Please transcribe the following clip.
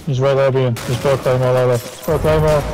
He's right there, Ian. He's pro claymore there. He's pro claymore.